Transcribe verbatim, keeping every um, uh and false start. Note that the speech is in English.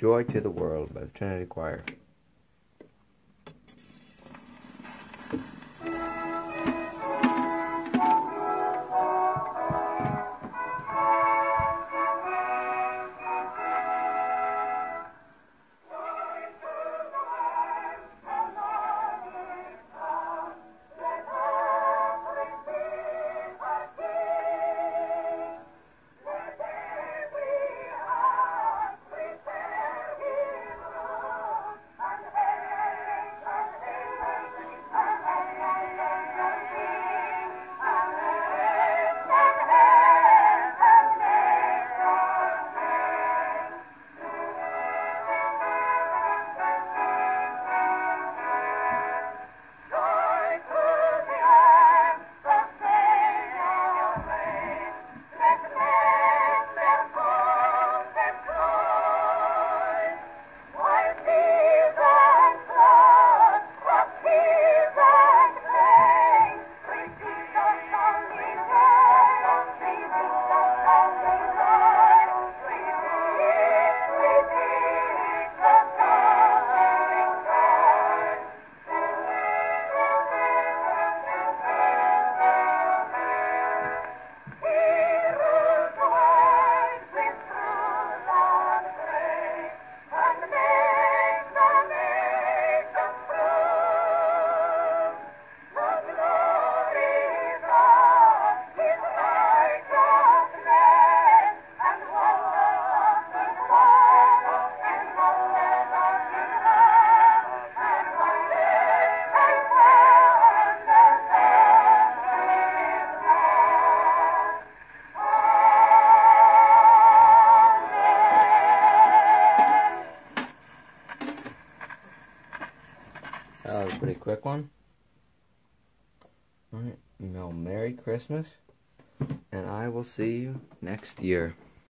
Joy to the World by the Trinity Choir. That was a pretty quick one. Alright, well, Merry Christmas, and I will see you next year.